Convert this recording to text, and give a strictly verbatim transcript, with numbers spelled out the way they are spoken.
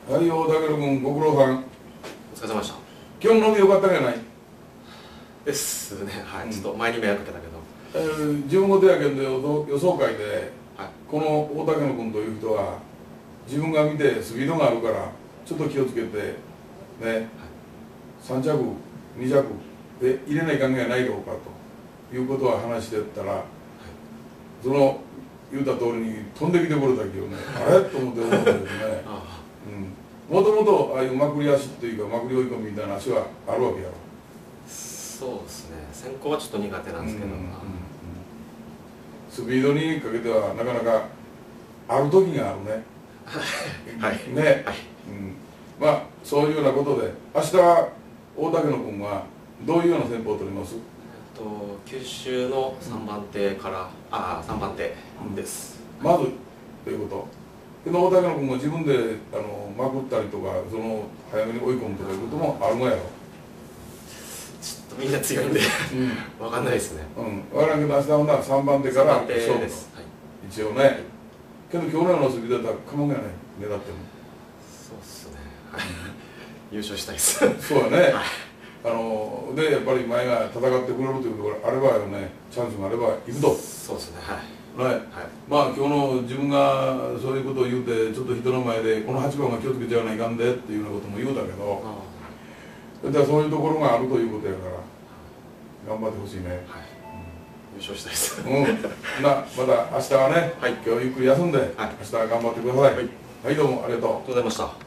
はい、大竹君、ご苦労さん。 お疲れ様でした。 今日の飲みよかったんじゃないですね、はい、 うん、 ちょっと前に迷惑かけたけど。 えー、自分ごとやけんで予想会で、 はい、 この大竹君という人は、自分が見てスピードがあるから、ちょっと気をつけて、ね、はい、さん着、に着で入れない考えはないだろうかということは話してたら、はい、その言うた通りに飛んできてくれたけどね、あれと思って思ったけどね。もともとああいうまくり足っていうかまくり追い込みみたいな足はあるわけやろ。 そうですね、先行はちょっと苦手なんですけど、 スピードにかけてはなかなかある時があるね。 はいね、はい、うん、まあそういうようなことで明日大竹野君はどういうような戦法を取ります？ えっと九州のさんばん手から、うん、ああさんばん手です、 うん、まずということ。で大竹野君も自分であのまくったりとかその早めに追い込むとかいうこともあるもんやろ。 ちょっとみんな強いんで、うん、分かんないですね。 うん、分からんけど明日はなさんばん手から勝負と、はい、一応ね、はい、けど今日のようなスピードだったらかもんがない目立っても。 そうっすね、はい、優勝したいです。 そうやね、はい、あのでやっぱり前が戦ってくれるということがあればよね、チャンスがあれば行くと。 そうですね、はいはい、はい、まあ今日の自分がそういうことを言うてちょっと人の前でこのはちばんが気をつけちゃわないかんでっていうようなことも言うたけど、だからそういうところがあるということやから頑張ってほしいね。はい、うん、 優勝したいです。 うん、なまた明日はね、はい、今日ゆっくり休んで、はい、明日は頑張ってください。はい、はい、どうもありがとう。 ありがとうございました。